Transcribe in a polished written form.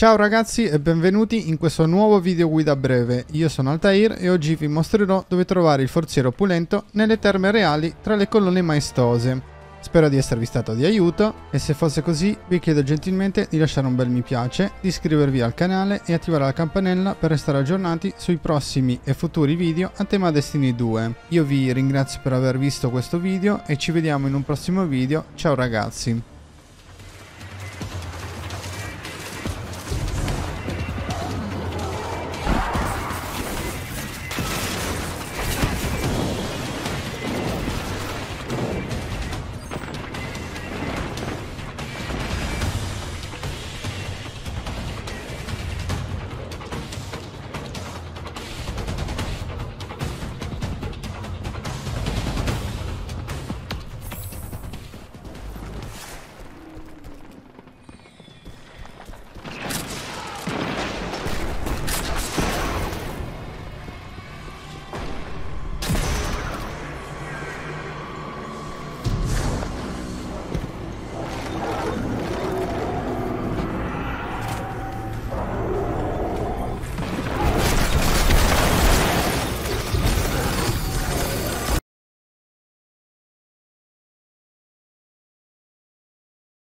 Ciao ragazzi e benvenuti in questo nuovo video guida breve. Io sono Altair e oggi vi mostrerò dove trovare il forziere opulento nelle terme reali tra le colonne maestose. Spero di esservi stato di aiuto e se fosse così vi chiedo gentilmente di lasciare un bel mi piace, di iscrivervi al canale e attivare la campanella per restare aggiornati sui prossimi e futuri video a tema Destiny 2. Io vi ringrazio per aver visto questo video e ci vediamo in un prossimo video. Ciao ragazzi!